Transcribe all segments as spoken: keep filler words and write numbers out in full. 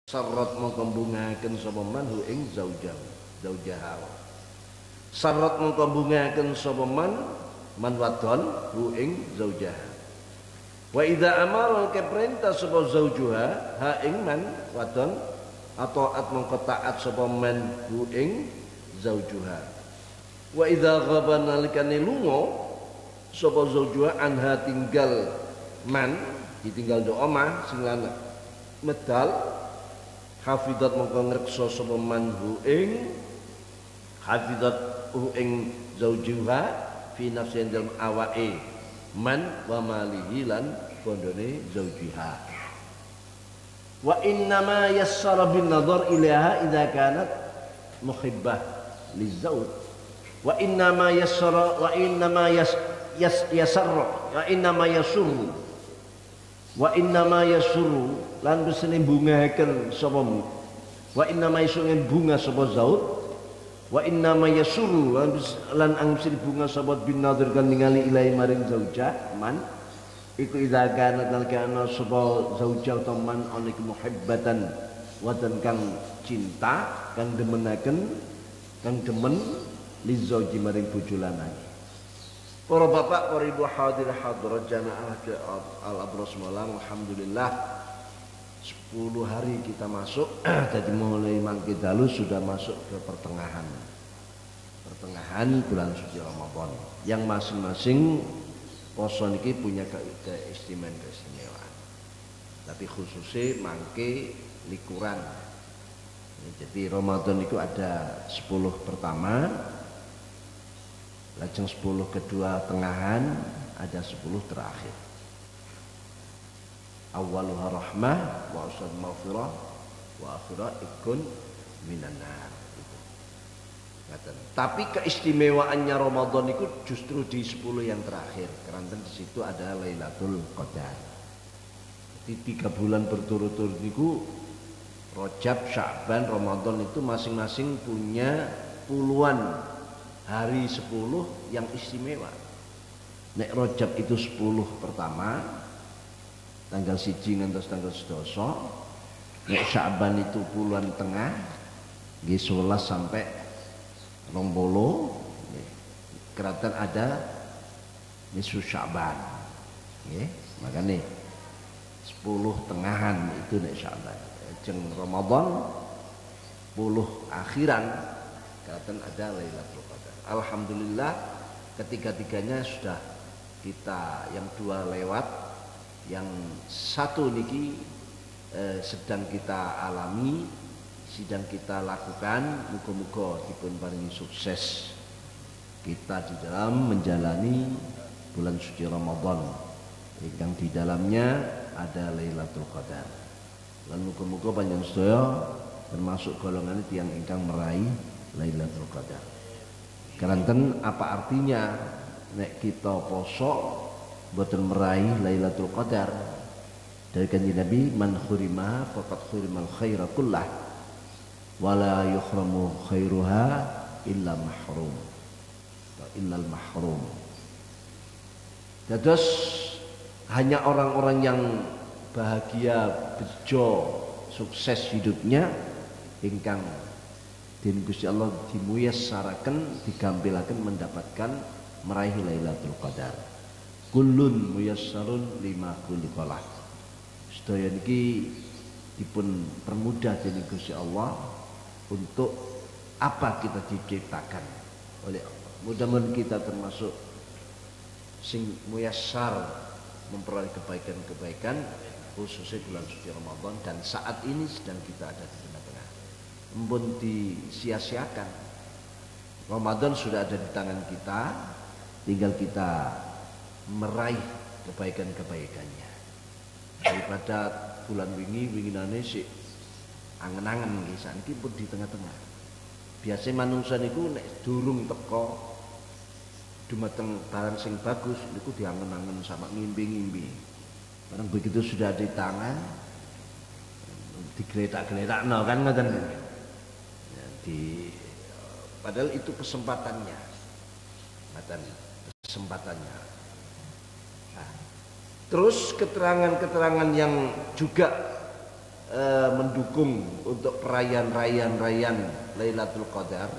Sarrat mongko bungaken sapa man hu ing zaujah zaujah. Sarrat mongko bungaken sapa man man wadon hu ing zaujah. Wa idza amara keperintah sapa zaujuha ha ing man wadon atau at mongko taat sapa man hu ing zaujuha. Wa idza ghaba nalikane lunga sapa zaujuha anha tinggal man ditinggal do omah sing lanang medal hafizat mongko ngreksa sapa man hu ing hafizat hu ing zaujuha fi nafsin dalam awake man wa malihi lan bondone zaujiha. Wa inna ma yassara bin nadhar ilaiha idza kanat muhibbah lizauj. Wa inna ma yassara wa inna ma yas yas yasarra wa inna ma yasurru wa inna ma yasurru lan besene bungahaken sapa wa inna ma yasurru bunga sapa zauj wa inna ma yasurru lan angsil bunga sapa bin nadhar kan ningali ilahi maring zaujah man iku idza kana kana sapa zaujah atau man ana iku muhibbatan wadan kang cinta kang demenaken kang demen li zauji maring bojo lanang. Para bapak, para ibu hadir hadirat jamaah al-abros malang, alhamdulillah sepuluh hari kita masuk jadi mulai mangke dalu sudah masuk ke pertengahan pertengahan bulan suci Ramadan yang masing-masing poso niki punya keistimewaan-keistimewaan tapi khususnya mangke likuran. Jadi Ramadan itu ada sepuluh pertama, lajeng sepuluh kedua tengahan, ada sepuluh terakhir. Awaluha rahmah wa usad maghfirah wa akhirah ikun minan nar. Tapi keistimewaannya Ramadan itu justru di sepuluh yang terakhir, karena di situ ada Lailatul Qadar. Jadi tiga bulan berturut-turut itu Rajab, Sya'ban, Ramadan itu masing-masing punya puluhan hari sepuluh yang istimewa. Nek Rajab itu sepuluh pertama tanggal siji ngantos tanggal sedasa. Nek Sya'ban itu puluhan tengah nggih sewelas sampai rong puluh. Keratan ada nisfu Sya'ban. Nggih, makane sepuluh tengahan itu nek Sya'ban. Jeng Ramadan puluh akhiran keratan ada Lailatul Qadar. Alhamdulillah ketiga-tiganya sudah kita yang dua lewat, yang satu niki eh, sedang kita alami, sedang kita lakukan. Muga-muga dipun paringi sukses kita di dalam menjalani bulan suci Ramadan yang di dalamnya ada Lailatul Qadar. Lan muga-muga panjenengan sedaya termasuk golongan tiyang ingkang meraih Lailatul Qadar. Keranten apa artinya nek kita poso boten meraih Lailatul Qadar? Dari kanjeng Nabi, man khurima faqad khurimal khaira kullah wala yukhramu khairuha illa mahrum. Illal mahrum. Dados hanya orang-orang yang bahagia, bejo, sukses hidupnya ingkang den Gusti Allah dimuyassaraken, digampilaken mendapatkan meraih Lailatul Qadar. Kullun muyassarun lima khuliqalah. Sedaya niki dipun permudah dening Gusti Allah untuk apa kita diciptakan oleh Allah. Mudah-mudahan kita termasuk sing muyassar memperoleh kebaikan-kebaikan khususnya bulan suci Ramadan, dan saat ini sedang kita ada di tengah-tengah. Embun disia-siakan. Ramadan sudah ada di tangan kita, tinggal kita meraih kebaikan-kebaikannya. Daripada bulan wingi winginane sik angen-angen nggih saniki pun di tengah-tengah. Biasanya manungsa niku nek durung teko dumateng barang sing bagus niku diangen-angen sama ngimpi-ngimpi. Barang begitu sudah di tangan digeletak-geletakno kan ngoten. Ya, di padahal itu kesempatannya. Ngoten, kesempatannya. Nah, terus keterangan-keterangan yang juga uh, mendukung untuk perayaan-rayaan-rayaan Lailatul Qadar.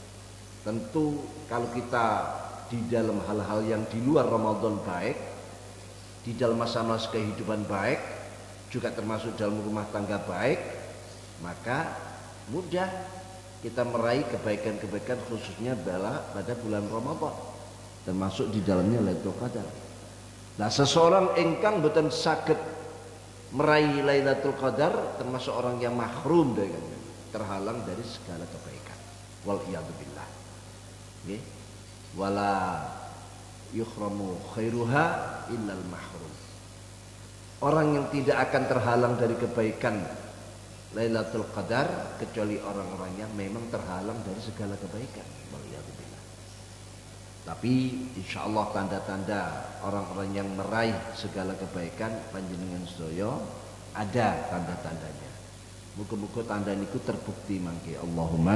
Tentu kalau kita di dalam hal-hal yang di luar Ramadan baik, di dalam masa-masa kehidupan baik, juga termasuk dalam rumah tangga baik, maka mudah kita meraih kebaikan-kebaikan khususnya pada bulan Ramadan, termasuk di dalamnya Lailatul Qadar. Nah, seseorang engkang boten saged meraih Lailatul Qadar termasuk orang yang mahrum dari terhalang dari segala kebaikan. Wal iyadu billah. Nggih. Wala yukhramu khairuha illal mahrum. Orang yang tidak akan terhalang dari kebaikan Lailatul Qadar kecuali orang-orang yang memang terhalang dari segala kebaikan. Waliyadzubillah. Tapi insya Allah tanda-tanda orang-orang yang meraih segala kebaikan panjenengan sedaya ada tanda-tandanya. Muga-muga tanda niku terbukti mangke. Allahumma.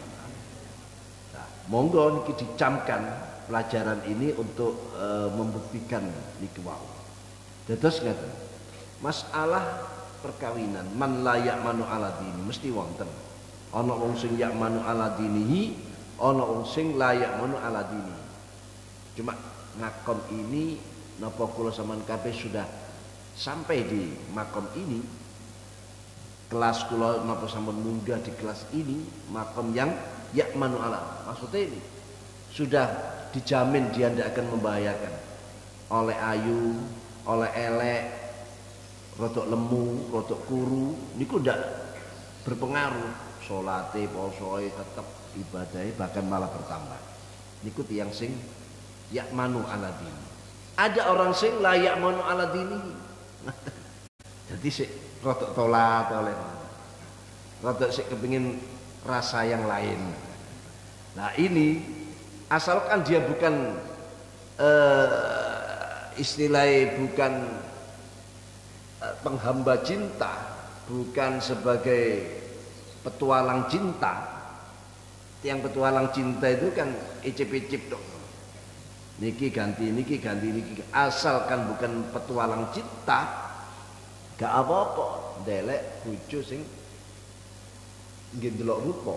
Nah, monggo niki dicamkan pelajaran ini untuk e, membuktikan niki wau. Dados ngaten. Masalah perkawinan man la ya'manu ala dini mesti wonten. Ana wong sing ya'manu ala dinihi, ana wong sing la ya'manu ala dini. Cuma ngakon ini napa kula sampean kabeh sudah sampai di makom ini, kelas kula napa sampun munggah di kelas ini, makom yang ya'manu ala. Maksudnya ini sudah dijamin dia tidak akan membahayakan oleh ayu, oleh elek, rodok lemu, rodok kuru, niku ndak berpengaruh. Salate, posoe tetap ibadahnya bahkan malah bertambah. Niku tiyang sing ya'manu ala dini. Ada orang sing la ya'manu ala dini. Jadi sik rodok tolat oleh rodok sik kepengin rasa yang lain. Nah, ini asalkan dia bukan uh, istilahnya bukan penghamba cinta, bukan sebagai petualang cinta. Yang petualang cinta itu kan icip-icip dong. Niki ganti, niki ganti, niki. Asalkan bukan petualang cinta, gak apa-apa. Delek bojo sing nggih ndelok rupa.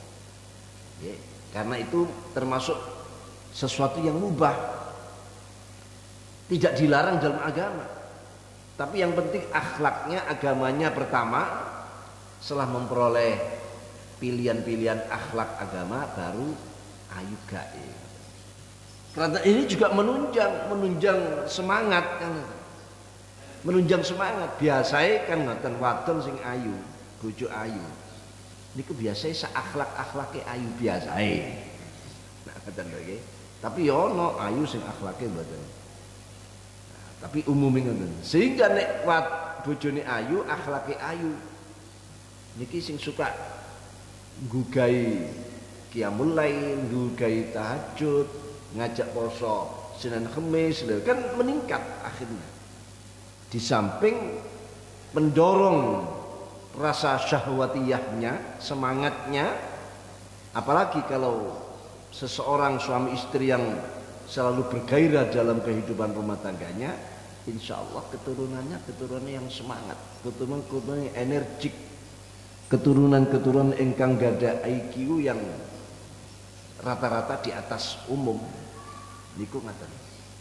Ya, karena itu termasuk sesuatu yang mubah. Tidak dilarang dalam agama. Tapi yang penting akhlaknya, agamanya pertama. Setelah memperoleh pilihan-pilihan akhlak agama, baru ayu gaib. Karena ini juga menunjang, menunjang semangat kan. Menunjang semangat. Biasanya kan ngoten wadon sing ayu, bojo ayu. Niku biasanya seakhlak-akhlake ayu biasae. Nah, ngoten lho. Tapi ya ono ayu sing akhlake mboten. Tapi umumnya ngoten. Sehingga nek wat bojone ayu, akhlake ayu. Niki sing suka nggugai qiyamul lail, nggugai tahajud, ngajak poso Senin Kamis, kan meningkat akhirnya. Di samping mendorong rasa syahwatiyahnya, semangatnya, apalagi kalau seseorang suami istri yang selalu bergairah dalam kehidupan rumah tangganya, insya Allah keturunannya keturunan yang semangat, keturunan-keturunan yang energik, keturunan-keturunan engkang gada I Q yang rata-rata di atas umum. Niku ngaten.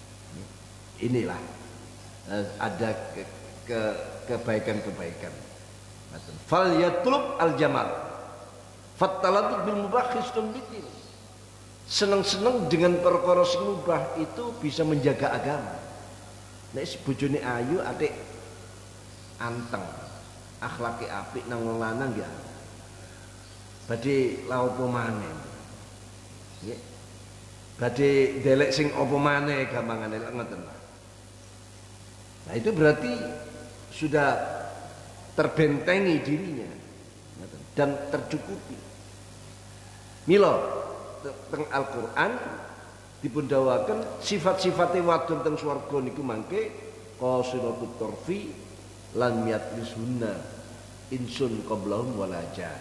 Inilah eh, ada ke, ke, kebaikan-kebaikan. Fal yatlub al jamal, fatalatu bil mubah khistun bitin. Seneng-seneng dengan perkara sing mubah itu bisa menjaga agama. Nek bojone ayu atik anteng, akhlake apik nang wong lanang ya. Badhe la opo maneh. Nggih. Badhe ndelek sing opo maneh gampangane lek ngoten. Nah, itu berarti sudah terbentengi dirinya dan tercukupi. Mila teng Al-Qur'an dipun dawaken sifat-sifate wadon teng swarga niku mangke qasiratut tarfi lan yatlisunna insun qablahum walaja.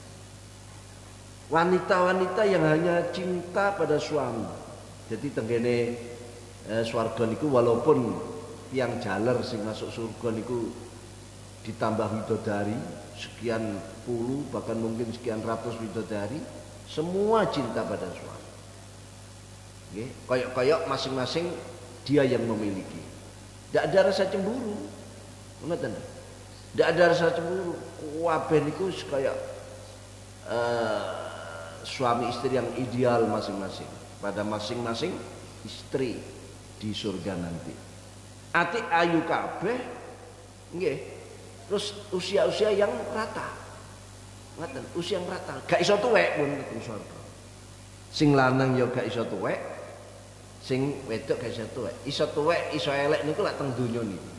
Wanita-wanita yang hanya cinta pada suami. Jadi tenggene eh, swarga niku walaupun tiang jaler sing masuk surga niku ditambah widodari sekian puluh bahkan mungkin sekian ratus widodari, semua cinta pada suami. Nggih, koyok-koyok masing-masing dia yang memiliki. Tidak ada rasa cemburu. Ngoten. Tidak ada rasa cemburu. Kabeh niku kaya uh, suami istri yang ideal masing-masing pada masing-masing istri di surga nanti. Ati ayu kabeh nggih. Terus usia-usia yang rata. Ngoten, usia yang rata. Gak iso tuwek pun teng surga. Sing lanang ya gak iso tuwek, sing wedok gak iso tuwek. Iso tuwek, iso elek niku lak teng donya niku.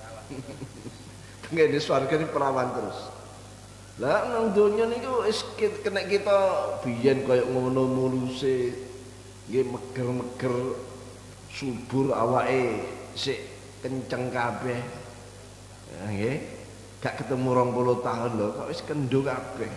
Ngene surga ini perawan terus. Lah nang donya niku wis kena kita biyen koyo ngono muluse, nggih meger-meger subur awake sik kenceng kabeh. Ya nggih. Gak ketemu rong puluh tahun loh, kok wis kendo kabeh.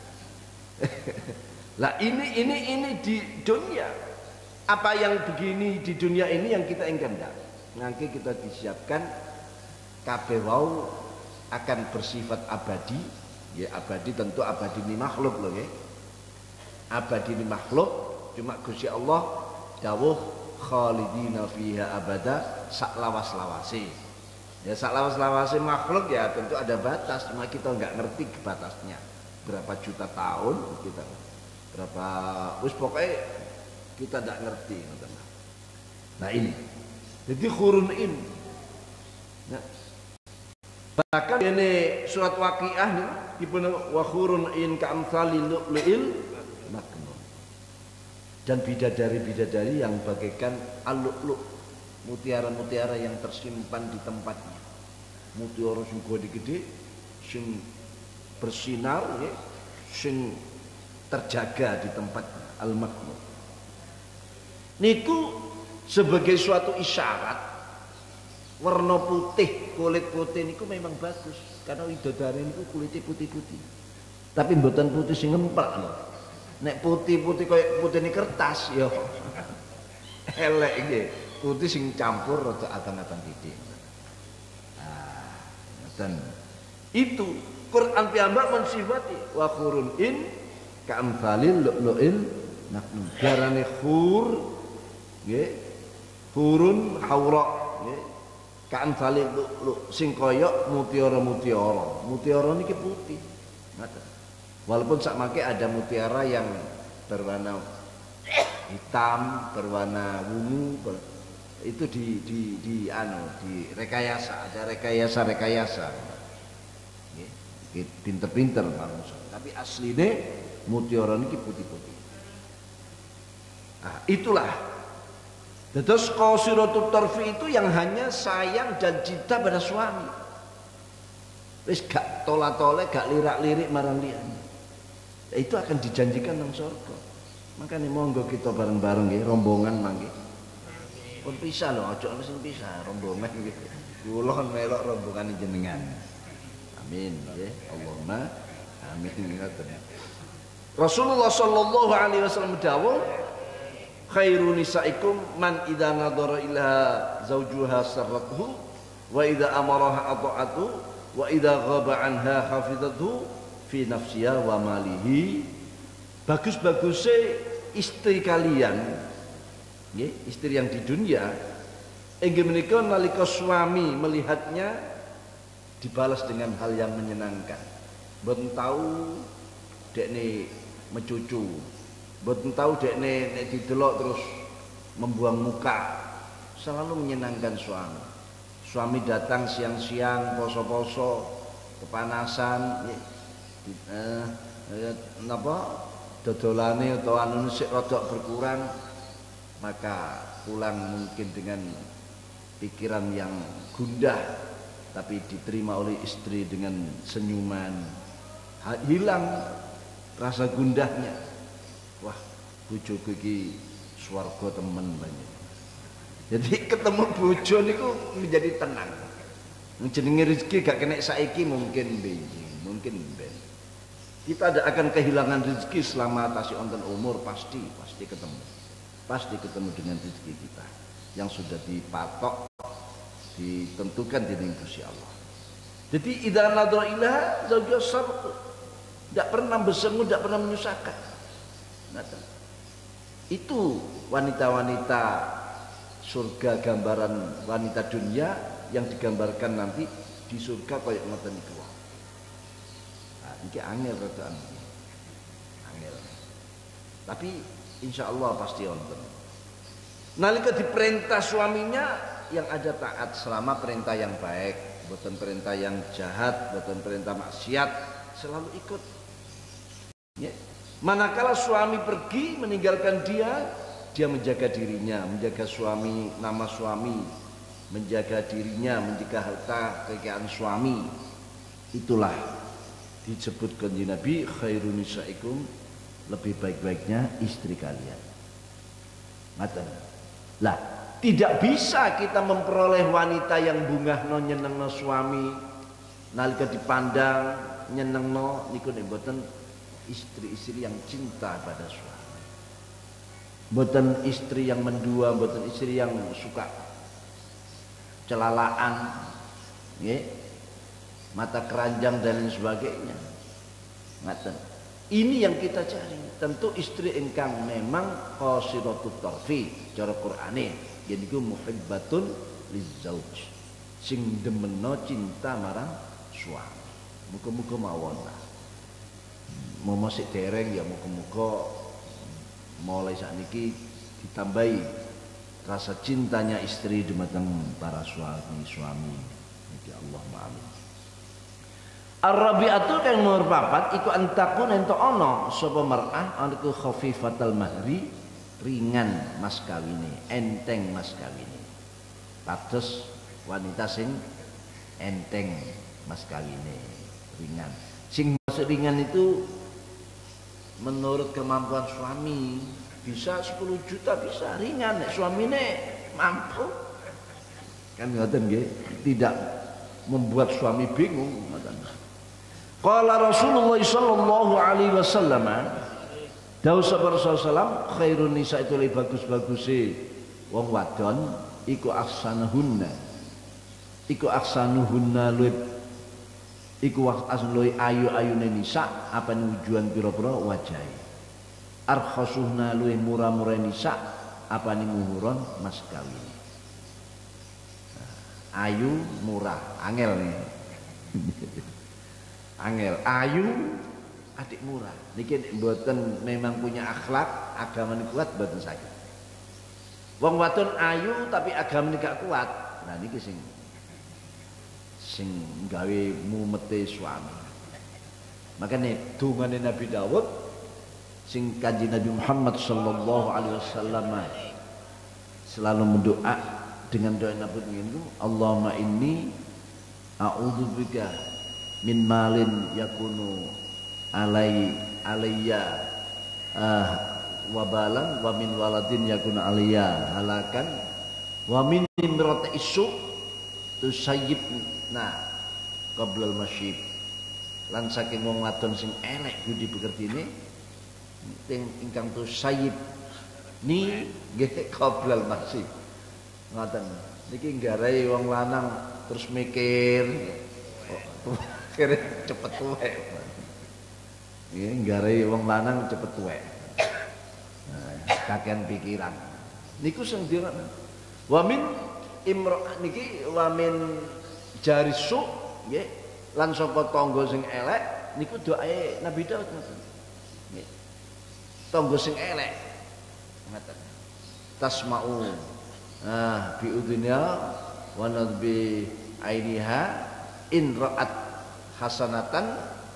Lah ini ini ini di dunia. Apa yang begini di dunia ini yang kita inginkan? Nanti kita disiapkan kabeh wau akan bersifat abadi. Ya abadi tentu abadi ini makhluk loh ya. Abadi ini makhluk, cuma Gusti Allah dawuh khalidina fiha abada sak lawas-lawase. Ya sak lawas-lawase makhluk ya tentu ada batas, cuma kita nggak ngerti batasnya. Berapa juta tahun kita berapa wis pokoknya kita tidak ngerti. Nah ini jadi khurun ini nah, bahkan ini surat Waqiah nih dipun wa khurun in ka'amsali lu'lu'il maknun, dan bidadari-bidadari yang bagaikan al-lu'lu', mutiara-mutiara yang tersimpan di tempatnya. Mutiara sing gede-gede sing bersinar ya, sing terjaga di tempatnya, al-maknun. Niku sebagai suatu isyarat warna putih, kulit putih niku memang bagus karena widodari niku kulitnya putih-putih. Tapi mboten putih sing ngemprak lho. Nek putih-putih koyo putih ini kertas ya elek nggih. Putih sing campur rada abang-abang titik. Nah, dan itu Quran piyambak mensifati wa khurun in ka'amsalil lu'lu'il maknun. Darane khur nggih. Hurun haura nggih. Ka'amsalil lu'lu' sing kaya mutiara-mutiara. Mutiara niki putih. Ngoten. Walaupun sakmake ada mutiara yang berwarna hitam, berwarna wungu, ber itu di di di anu di rekayasa, ada rekayasa rekayasa nggih pinter-pinter manusia, tapi asline mutiara niki putih-putih. Nah itulah terus qasiratut tarfi itu yang hanya sayang dan cinta pada suami, wis gak tola-tole gak lirak-lirik marang liyane. Nah, itu akan dijanjikan nang surga. Makanya monggo kita bareng-bareng nggih rombongan mangke. Pun pisah lho, aja ana sing pisah, rombongan gitu. Kula melok rombongan jenengan. Amin nggih. Allahumma amin ngoten. Rasulullah sallallahu alaihi wasallam dawuh, khairu nisaikum man idza nadhara ila zawjuha sarrathu wa idza amaraha ata'atu wa idza ghaba anha hafizathu fi nafsiha wa malihi. Bagus-bagusnya istri kalian nggih, istri yang di dunia inggih menika nalika suami melihatnya dibalas dengan hal yang menyenangkan. Mboten tahu dekne mecucu, mboten tahu dekne nek didelok terus membuang muka. Selalu menyenangkan suami. Suami datang siang-siang poso-poso kepanasan nggih. Eh, eh napa dodolane atau anu sik rada berkurang, maka pulang mungkin dengan pikiran yang gundah tapi diterima oleh istri dengan senyuman, hilang rasa gundahnya. Wah bojoku iki swarga temen banyak. Jadi ketemu bojo niku menjadi tenang. Jenenge rezeki gak kena saiki mungkin benjing, mungkin ben. Kita tidak akan kehilangan rezeki selama tasih onten umur, pasti pasti ketemu. Pasti ketemu dengan rezeki kita yang sudah dipatok, ditentukan di Gusti Allah. Jadi idza nadra ilaha zauja sarq. Tidak pernah bersemu, tidak pernah menyusahkan. Itu wanita-wanita surga, gambaran wanita dunia yang digambarkan nanti di surga kayak ngoten niku. Nah, iki angel rodaan. Angel. Tapi insya Allah pasti wonten. Nalika diperintah suaminya yang ada taat selama perintah yang baik, bukan perintah yang jahat, bukan perintah maksiat, selalu ikut. Ya. Manakala suami pergi meninggalkan dia, dia menjaga dirinya, menjaga suami, nama suami, menjaga dirinya, menjaga harta kekayaan suami. Itulah disebut kanjeng Nabi khairun nisaikum, lebih baik-baiknya istri kalian. Ngaten. Lah, tidak bisa kita memperoleh wanita yang bungahno nyenengno suami, nalika dipandang nyenengno niku mboten istri-istri yang cinta pada suami. Mboten istri yang mendua, mboten istri yang suka celalaan, ya, mata keranjang dan lain sebagainya. Ngaten. Ini yang kita cari. Tentu istri ingkang memang qasiratut tarfi cara Qur'ane, yaiku muhibbatun lizauj, sing demeno cinta marang suami. Muga-muga mawon lah. Mau masih dereng ya muga-muga mulai sakniki ditambahi rasa cintanya istri dumateng para suami-suami. Niki Allahumma amin. Ar-rabi'atu kang nomor papat iku antakun ento ana sapa mar'ah aniku khafifatal mahri, ringan mas kawine, enteng mas kawine. Pados wanita sing enteng mas kawine, ringan. Sing maksud ringan itu menurut kemampuan suami, bisa sepuluh juta bisa ringan, nek suamine mampu. Kan ngoten nggih, tidak membuat suami bingung ngoten. Qala Rasulullah sallallahu alaihi wasallam, dawuh sapa Rasulullah, khairun nisa itu lebih bagus-baguse wong wadon iku ahsanuhunna. Iku ahsanuhunna luwih iku asluhi ayu-ayune nisa apa wujuan pira-pira wajahe. Arkhasuhna luwih murah-murah nisa apa ni muhuron mas kawin. Ayu murah, angel nih. Angel, ayu, adik murah. Niki mboten memang punya akhlak, agama ini kuat mboten saged. Wong wadon ayu tapi agama ini gak kuat. Nah niki sing sing gawe mumete suami. Makanya dungane Nabi Dawud sing kanjeng Nabi Muhammad sallallahu alaihi wasallam selalu mendoa dengan doa Nabi itu, Allahumma inni a'udzubika min malin yakunu alai alayya uh, wabalan wa min waladin yakunu alayya halakan wa min imrati isu tusayyibna qablal masyib, lan saking wong wadon sing elek budi pekertine ting ingkang tusayyib ni nggih qablal masyib. Ngoten niki nggarai wong lanang terus mikir kira cepet tuwek. Nggih nggarai wong lanang cepet tuwek. Nah, kakean pikiran. Niku sing dira wa min imra niki wa min jarisu nggih lan saka tangga sing elek niku doae Nabi Daud ngoten. Nggih. Tangga sing elek. Ngoten. Tasma'u ah bi udhunya wa nadbi ainiha in ra'at hasanatan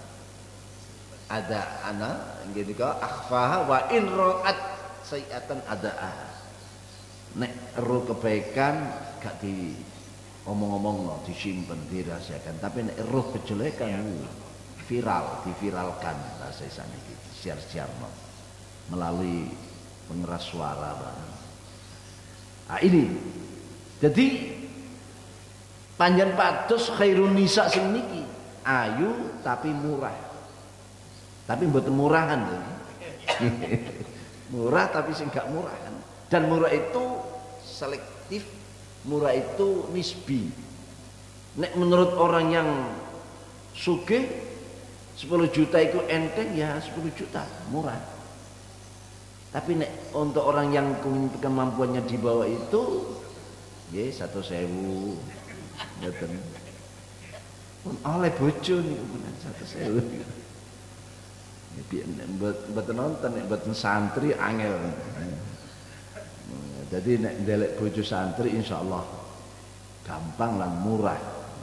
ada ana nggih nika akhfaha wa in ra'at sayiatan adaa. Nek ero kebaikan gak di omong-omong no, disimpen, dirahasiakan. Tapi nek ero kejelekan viral, diviralkan bahasa saniki, siar-siar no, melalui pengeras suara. Nah, ini jadi panjen pados khairun nisa sing niki ayu tapi murah, tapi mboten murahan murah tapi sing gak murahan. Dan murah itu selektif, murah itu nisbi. Nek menurut orang yang Sugih sepuluh juta itu enteng ya sepuluh juta murah. Tapi nek untuk orang yang kemampuannya di bawah itu ya satu sewu ngoten. Pun oleh bojo niku bener satu sewu. Ya mboten nonton nek mboten santri angel. Jadi nek ndelek bojo santri insyaallah gampang lan murah.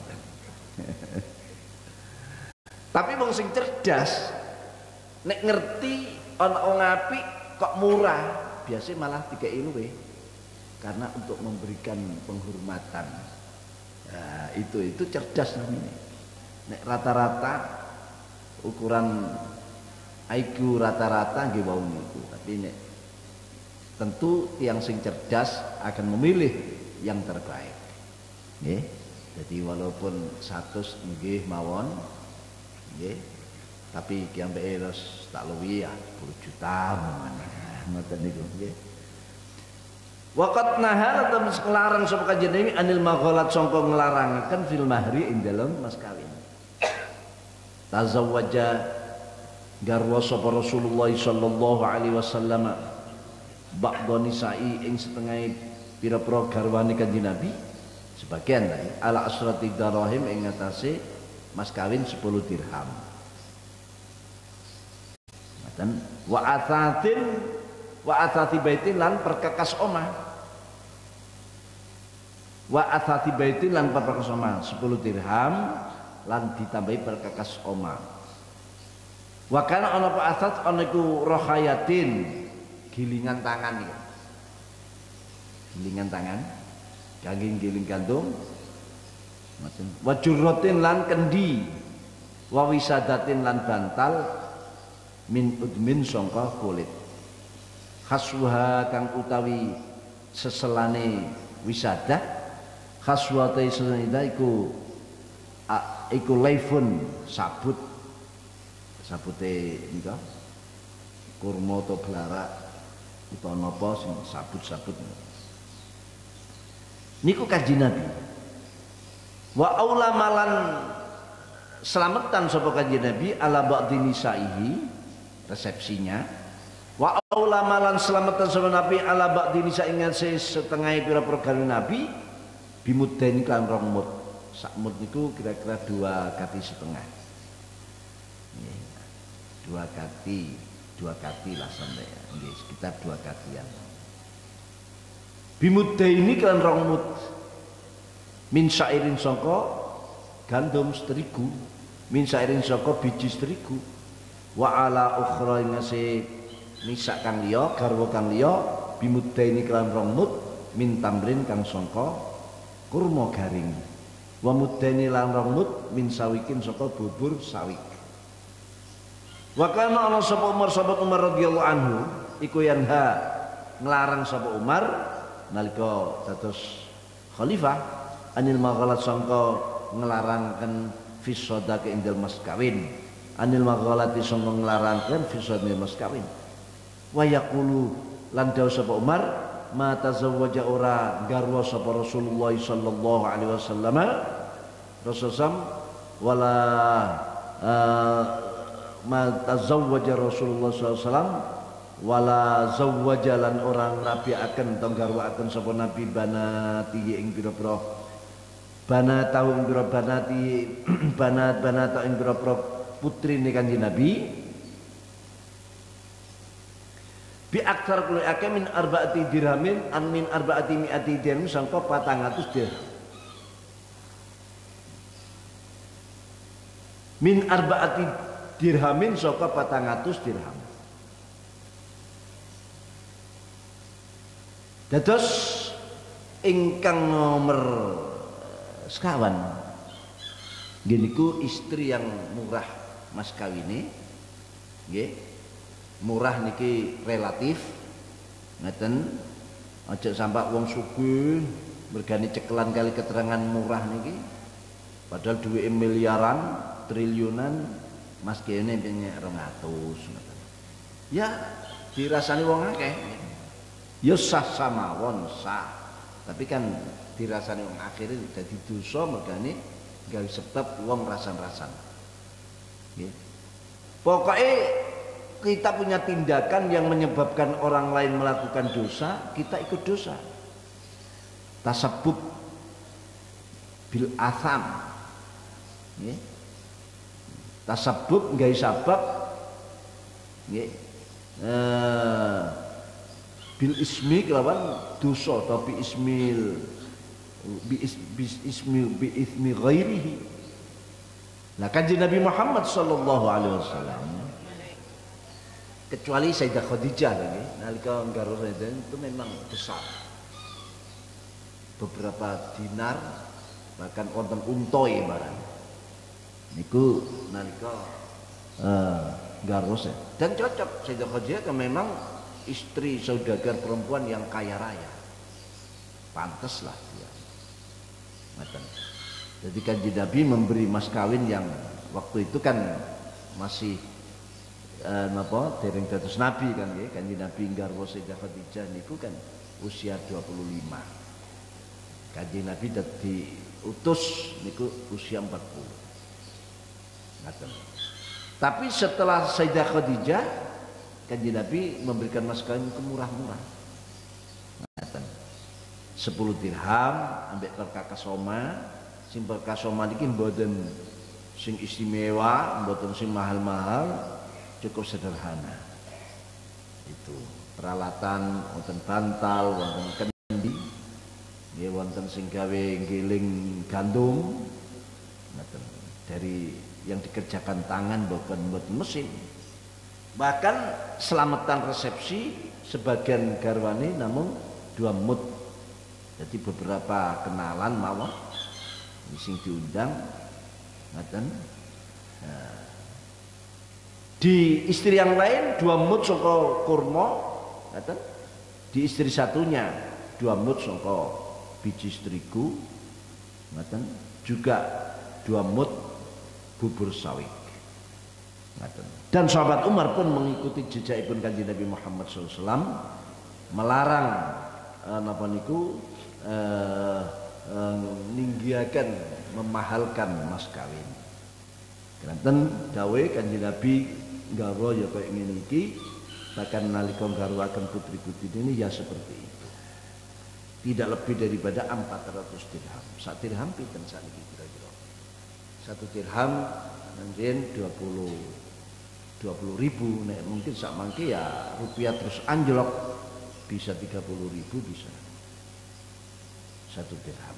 Tapi wong sing cerdas nek ngerti ana wong apik kok murah, biasanya malah dikei luwe karena untuk memberikan penghormatan. Nah, itu itu cerdas namanya. Nek rata-rata ukuran I Q rata-rata nggih wau niku, tapi nek tentu yang sing cerdas akan memilih yang terbaik. Nggih. Jadi walaupun seratus nggih mawon nggih, tapi ki ambek terus tak luwi ya sepuluh juta mana ngoten niku nggih. Waqat nahar atau nglarang sapa kanjeng Nabi anil maghalat sangka nglarangaken fil mahri ing dalem mas kawin. Tazawwaja garwa sapa Rasulullah sallallahu alaihi wasallam ba'dha nisa'i ing setengah pira-pira garwane kanjeng Nabi sebagian ala asrati darahim ing atase mas kawin sepuluh dirham. Ngoten wa athatin wa athati baitin lan perkakas omah. Wa athati baitin lan perkakas omah sepuluh dirham lan ditambahi perkakas omah. Wa kana ana apa asat ana iku rohayatin gilingan tangan iki. Gilingan tangan kangge giling gandum. Wa jurratin lan kendi wa wisadatin lan bantal min udmin sangka kulit. Khaswaha kang utawi seselane wisada khaswate senida iku a, iku laifun sabut sabute nika kurma atau blarak utawa napa sing sabut-sabut niku kanjeng Nabi. Wa aula malan selamatan sapa kanjeng Nabi ala ba'dhi nisaihi resepsinya. Wa aula malan selamatan sapa Nabi ala ba'dhi nisaihi setengah pira-pira gawe Nabi bimuddain kan rong mud. Sak mud niku kira-kira dua kati setengah. Dua kati, dua kati lah sampai nggih sekitar dua katian. Bimuddaini kan rong mud. Min syairin sangka gandum seterigu, min syairin sangka biji seterigu. Wa ala ukhra ngase misak kang liya garwa kang liya bimuddaini kelan rong mud min tamrin kang sangka kurma garing. Wa muddaini lan rong mud min sawikin sangka bubur sawik. Wa kana ana sapa Umar sahabat Umar radhiyallahu anhu iku yanha nglarang sapa Umar nalika dados khalifah anil maghalat sangka nglarangken fi sadaqah indal mas kawin anil maghalati sangka nglarangken fi sadaqah mas kawin wa yaqulu lan dawuh sapa Umar ma tazawwaja ora garwa sapa Rasulullah sallallahu alaihi wasallam Rasulullah wala uh, ma tazawwaja Rasulullah sallallahu alaihi wasallam wala zawwaja lan orang nabi akan tonggarwa akan sapa nabi banati ing pira-pira banat tahu ing pira banati banat banat ing pira-pira putri ne kanjeng Nabi bi aktsar kula akeh min arbaati dirhamin an min arbaati mi'ati dirham sangka patang atus dirham min arbaati dirhamin sangka patang atus dirham. Dados ingkang nomor sekawan nggih niku istri yang murah mas kawine nggih murah niki relatif ngeten aja sampai wong sugih mergani cekelan kali keterangan murah niki padahal duwe miliaran triliunan mas kene pengen rong atus ngeten ya dirasani wong akeh ya sah samawon sah tapi kan dirasani wong akhire dadi dosa mergane gawe sebab wong rasan-rasan Ya. Pokoknya kita punya tindakan yang menyebabkan orang lain melakukan dosa, kita ikut dosa. Tasabbub bil atham. Ya. Tasabbub nggawe sabab ya. Eh, bil ismi kelawan dosa tapi ismil bi ismi bi ismi ghairihi. Nah kanjeng Nabi Muhammad sallallahu alaihi wasallam kecuali Sayyidah Khadijah lagi nalika nggarwa Sayyidah itu memang besar, beberapa dinar bahkan wonten untoe barang niku nalika eh nggarwa dan cocok Sayyidah Khadijah kan memang istri saudagar perempuan yang kaya raya, pantas lah dia. Jadi kanjeng Nabi memberi mas kawin yang waktu itu kan masih eh, napa dereng dados nabi kan nggih. Kanjeng Nabi nggarwa Sayyidah Khadijah niku kan usia dua puluh lima. Kanjeng Nabi dadi utus niku usia empat puluh. Ngaten. Tapi setelah Sayyidah Khadijah kanjeng Nabi memberikan mas kawin itu murah-murah. Ngaten. sepuluh dirham ambek terkakasoma. Sing perkasoma niki mboten sing istimewa, mboten sing mahal-mahal, cukup sederhana. Itu peralatan wonten bantal, wonten kendi, nggih wonten sing gawe giling gandum, ngoten. Dari yang dikerjakan tangan bukan mboten mesin. Bahkan selamatan resepsi sebagian garwane namun dua mut. Jadi beberapa kenalan mawon sing diundang ngaten. Nah, di istri yang lain dua mut saka kurma ngaten. Di istri satunya dua mut saka biji terigu ngaten. Juga dua mut bubur sawit ngaten. Dan sahabat Umar pun mengikuti jejakipun kanjeng Nabi Muhammad sallallahu alaihi wasallam melarang eh, napa niku eh, ninggiakan memahalkan mas kawin. Kanten dawuh kanjeng Nabi nggawa ya kaya ngene iki, bahkan nalika nggarwaken putri-putri ini ya seperti itu. Tidak lebih daripada empat ratus dirham. Satu dirham pinten sakniki kira-kira? Satu dirham nanjen dua puluh dua puluh ribu, nek mungkin sak mangke ya rupiah terus anjlok bisa tiga puluh ribu bisa. Satu dirham,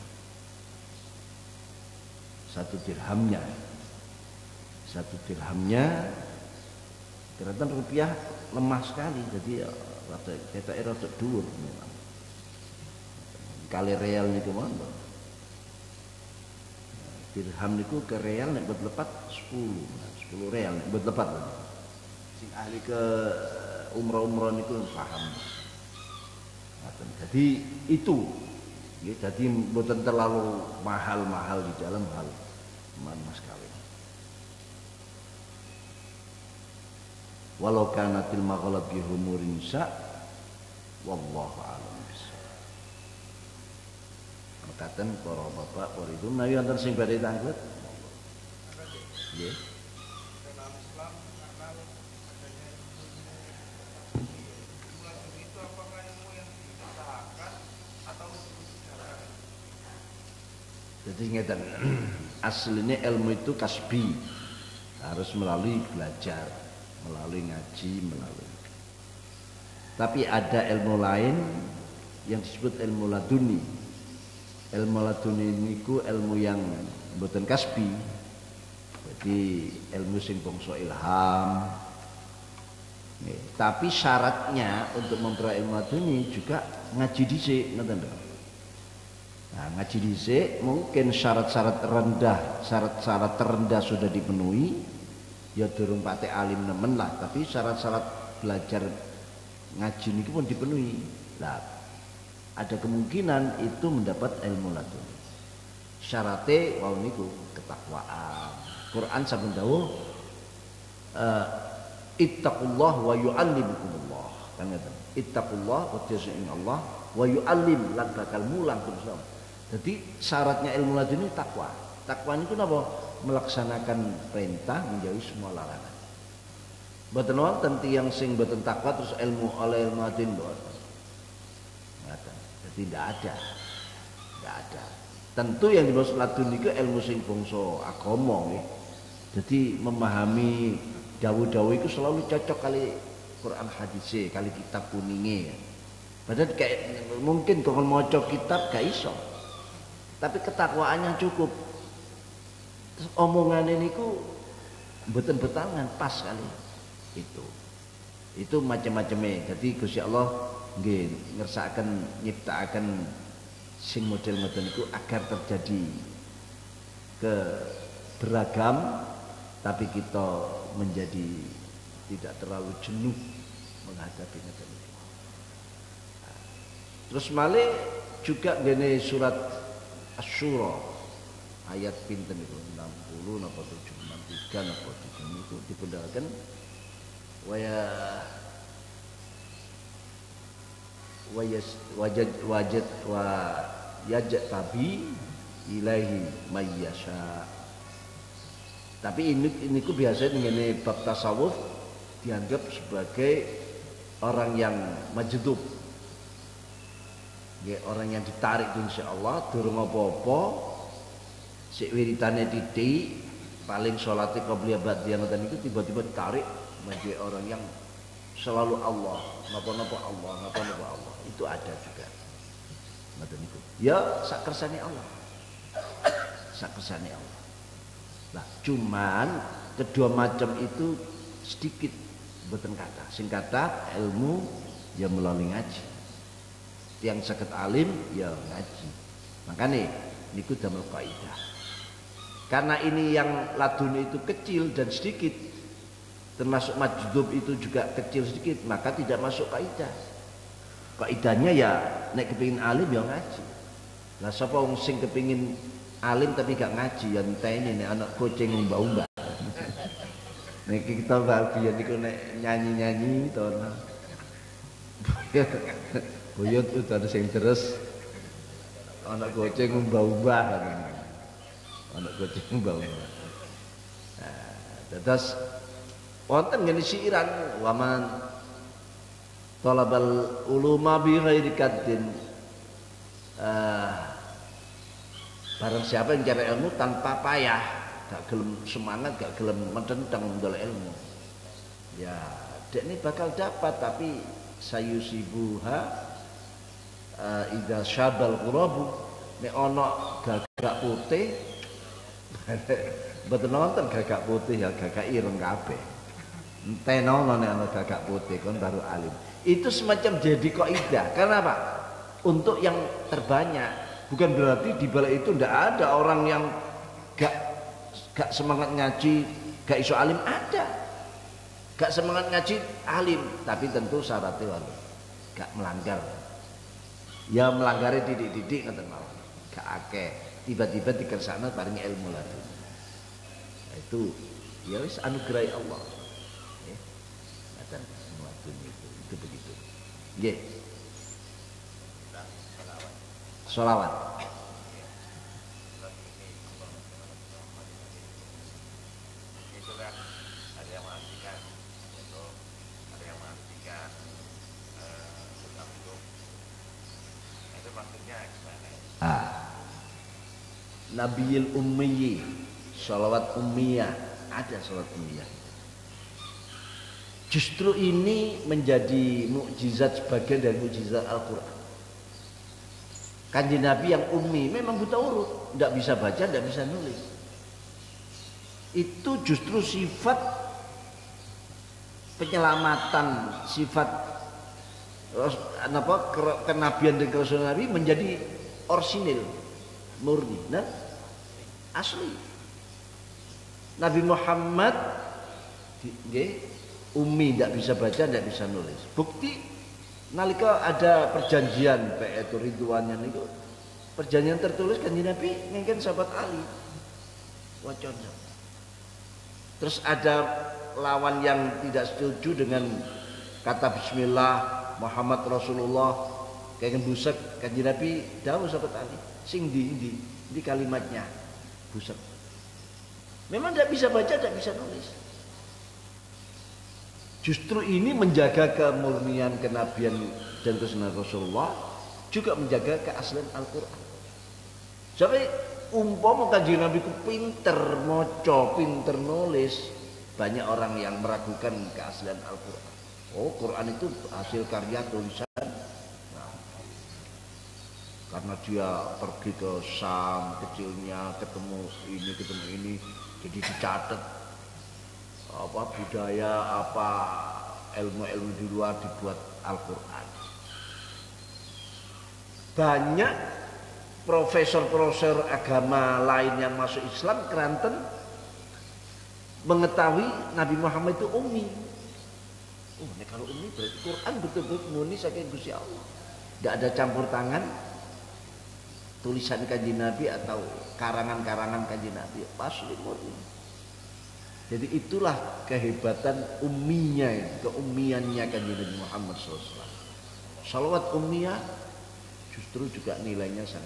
satu dirhamnya, satu dirhamnya, ternyata rupiah lemah sekali, jadi rata kita rata dhuwur memang. Kali real niku mawon. Dirham niku ke real nek buat lepat sepuluh, sepuluh real nek buat lepat. Sing ahli ke umroh-umroh niku paham. Jadi itu. Ya, jadi bukan terlalu mahal-mahal di dalam hal mas kawin. Walau kanatil maghalat bi humurin sa wallahu a'lam bissawab. Mekaten para bapak para ibu menawi wonten sing badhe tanglet. Nggih. Jadi ngeten, aslinya ilmu itu kasbi, harus melalui belajar, melalui ngaji, melalui. Tapi ada ilmu lain yang disebut ilmu laduni. Ilmu laduni niku ilmu yang mboten kasbi. Jadi ilmu sing bangsa ilham. Nih, tapi syaratnya untuk memperoleh ilmu laduni juga ngaji dhisik, ngoten lho. Nah, ngaji dhisik mungkin syarat-syarat rendah, syarat-syarat terendah sudah dipenuhi, ya durung pate alim nemen lah, tapi syarat-syarat belajar ngaji ini pun dipenuhi. Nah, ada kemungkinan itu mendapat ilmu laduni. Syaratnya wau niku ketakwaan. Quran sampun dawuh uh, ittaqullah wa yu'allimukumullah. Kan ngoten. Ittaqullah wa Allah wa yu'allim lan bakal mulang terus. Jadi syaratnya ilmu laduni takwa. Takwa itu napa? melaksanakan perintah, menjauhi semua larangan. Mboten wonten tiyang sing mboten takwa terus ilmu oleh ilmu adin mboten. Ngaten. Jadi tidak ada. Tidak ada. Tentu yang dimaksud ladun niku ilmu sing bangsa agama nggih. Jadi memahami dawuh-dawuh itu selalu cocok kali Quran hadis kali kitab kuninge. Padahal kayak mungkin kalau maca kitab gak iso. Tapi ketakwaannya cukup. Terus omongannya niku mboten betangan pas kali itu. Itu macam-macamnya. Jadi Gusti Allah nggih ngersakaken nyiptakaken sing model-model itu agar terjadi ke beragam, tapi kita menjadi tidak terlalu jenuh menghadapi negara ini. Terus malih juga gene surat Asy-Syura ayat pinten itu enam puluh napa tujuh enam tiga napa tujuh itu dipundhaken waya wajad wajad wajad wa yajat tabi ilahi mayyasha. Tapi ini ini ku biasa dengan bab tasawuf dianggap sebagai orang yang majdub, ya, orang yang ditarik insya Allah durung apa-apa sik wiritane titik paling salate qabliyah ba'diyah ngoten niku tiba-tiba ditarik menjadi orang yang selalu Allah, napa-napa Allah, napa-napa Allah. Itu ada juga. Ngoten niku. Ya sakersane Allah. Sakersane Allah. Nah, cuman kedua macam itu sedikit mboten kata. Sing kata ilmu ya melalui ngaji. Yang sakit alim ya ngaji. Makanya niku damel kaidah. Karena ini yang ladun itu kecil dan sedikit, termasuk majdub itu juga kecil sedikit, maka tidak masuk kaidah. Kaidahnya ya nek kepingin alim ya ngaji. Lah sapa wong sing kepingin alim tapi gak ngaji ya enteni nek anak kucing mbah-mbah. Nek kita bahagia niku nek nyanyi-nyanyi to. Buyut itu ada sing terus anak kucing mbah-mbah kan. Anak kucing mbah-mbah. Nah, terus wonten ngene siiran waman talabal uluma bi ghairi kaddin. Uh, barang siapa yang cari ilmu tanpa payah, gak gelem semangat, gak gelem mententang ndol ilmu. Ya, dek ini bakal dapat tapi sayusibuha uh, idza syabal qurabu nek ana gagak putih mboten nonton gagak putih ya gagak ireng kabeh. Entenono nek ana gagak putih kon baru alim. Itu semacam jadi kaidah. Karena apa? Untuk yang terbanyak. Bukan berarti di balik itu ndak ada orang yang gak gak semangat ngaji, gak iso alim, ada. Gak semangat ngaji alim, tapi tentu syaratnya wae gak melanggar. Ya melanggarnya didik-didik ngoten mawon. Gak akeh. Tiba-tiba dikersakno paring ilmu lagi. Nah, itu ya wis anugerah Allah. Nggih. Ngoten semua dunia itu. Itu begitu. Nggih. Sholawat. Itu kan ada yang mengartikan itu, ada yang mengartikan sunnah itu. Itu maksudnya gimana? Ah. Nabiyil ummiyi, sholawat ummiyah, ada sholawat ummiyah. Justru ini menjadi mukjizat sebagian dari mukjizat Al-Quran. Kanjeng Nabi yang ummi memang buta urut, tidak bisa baca, tidak bisa nulis. Itu justru sifat penyelamatan, sifat apa kenabian dan kerasulan Nabi menjadi orsinil, murni, nah, asli. Nabi Muhammad nggih ummi, tidak bisa baca, tidak bisa nulis. Bukti nalika ada perjanjian kayak itu ridwannya niku perjanjian tertulis Kanjeng Nabi ngengken sahabat Ali wacana. Terus ada lawan yang tidak setuju dengan kata bismillah Muhammad Rasulullah kayak buset Kanjeng Nabi dawuh sahabat Ali sing di di di kalimatnya buset Memang tidak bisa baca, tidak bisa nulis. Justru ini menjaga kemurnian kenabian dan kesunahan Rasulullah, juga menjaga keaslian Al-Quran. Sampai umpama kanjeng Nabi ku pinter moco, pinter nulis, banyak orang yang meragukan keaslian Al-Quran. Oh, Quran itu hasil karya tulisan. Nah, karena dia pergi ke Sam kecilnya, ketemu ini, ketemu ini, jadi dicatat apa budaya, apa ilmu-ilmu di luar, dibuat Al-Quran. Banyak profesor-profesor agama lain yang masuk Islam keranten mengetahui Nabi Muhammad itu ummi. Oh, ini kalau ummi berarti Quran betul-betul murni saking Gusti Allah. Tidak ada campur tangan tulisan kanjeng Nabi atau karangan-karangan kanjeng Nabi, asli murni. Jadi itulah kehebatan umminya, keummiannya kanjeng Nabi Muhammad shallallahu alaihi wasallam. Salawat ummiyah justru juga nilainya sangat.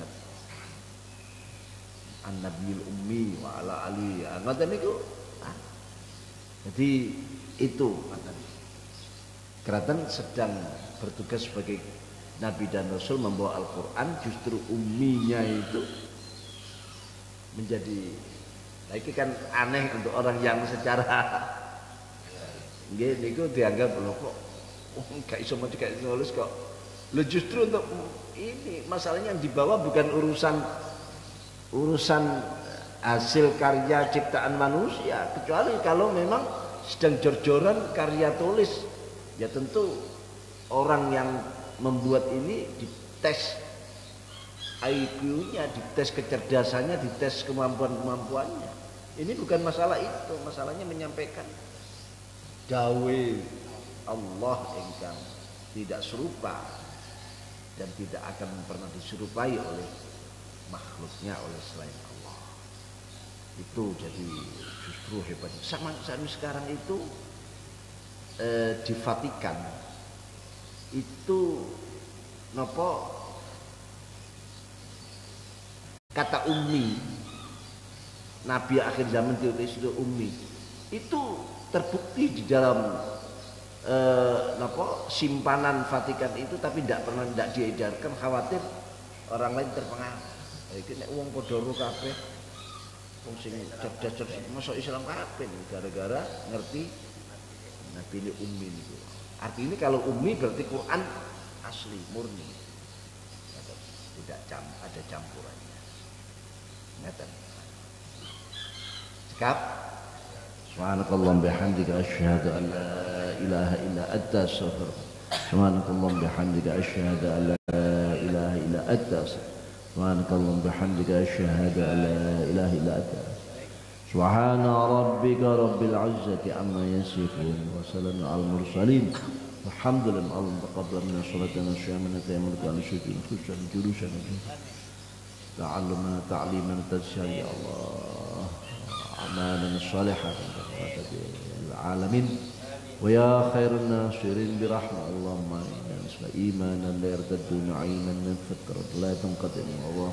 An-Nabiyul Ummi wa ala ali. Ngoten niku. Jadi itu Keraton sedang bertugas sebagai Nabi dan Rasul membawa Al-Quran, justru umminya itu menjadi, nah ini kan aneh untuk orang yang secara nggih niku dianggap lho kok oh, gak iso maca gak iso nulis kok. Lho justru untuk ini masalahnya yang dibawa bukan urusan urusan hasil karya ciptaan manusia, kecuali kalau memang sedang jor-joran karya tulis, ya tentu orang yang membuat ini dites I Q-nya, dites kecerdasannya, dites kemampuan-kemampuannya. Ini bukan masalah itu, masalahnya menyampaikan dawe Allah ingkang tidak serupa dan tidak akan pernah diserupai oleh makhluknya, oleh selain Allah. Itu jadi justru hebat. Sama sama sekarang itu eh, di Vatikan itu nopo kata ummi, Nabi akhir zaman itu ummi, itu terbukti di dalam eh, nopo simpanan Vatikan itu, tapi tidak pernah tidak diedarkan, khawatir orang lain terpengaruh. Iki nek wong padha ro kabeh wong sing cerdas-cerdas masuk Islam kabeh gara-gara ngerti Nabi ini ummi niku. Artinya kalau ummi berarti Quran asli murni. Tidak cam, ada campurannya. Ngeten. Cekap. Subhanakallahumma bihamdika asyhadu an la ilaha illa anta astaghfiruka. Subhanakallahumma bihamdika asyhadu an la ilaha illa anta astaghfiruka. Subhanakallahumma bihamdika asyhadu an la ilaha illa anta. Subhana rabbika rabbil izzati amma yasifun wa salamun alal mursalin. Alhamdulillah Allah taqabbal minna salatana syamana tayammulka an syukur khusyuk jurusan ta'allumna ta'liman tadsyar ya Allah amalan salihah lil alamin wa ya khairan nasirin bi rahmah Allahumma inna nas'aluka imanan la yartaddu na'iman min fitrat la tanqadim Allah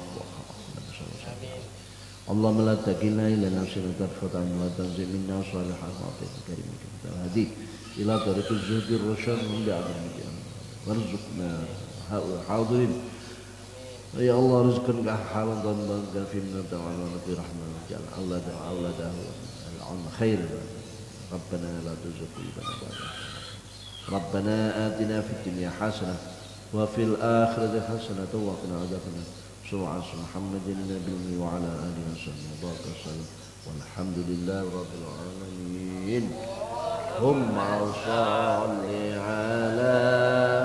Allahumma la takilna ila nafsina tarfatan wa tanzil minna salihah wa ta'ala karimika hadi ila tariqil zuhdi rasyad min ba'dih warzuqna hadirin ya Allah rizqan halan dan fi min ta'ala wa bi rahmatika ja'al Allah da Allah da al khair rabbana la tuzigh qulubana ba'da rabbana atina fid dunya hasanah wa fil akhirati hasanah wa qina adzabannar Subhana Muhammadin nabiyyi wa ala alihi wa sahbihi walhamdulillahi rabbil alamin. Humma shalli ala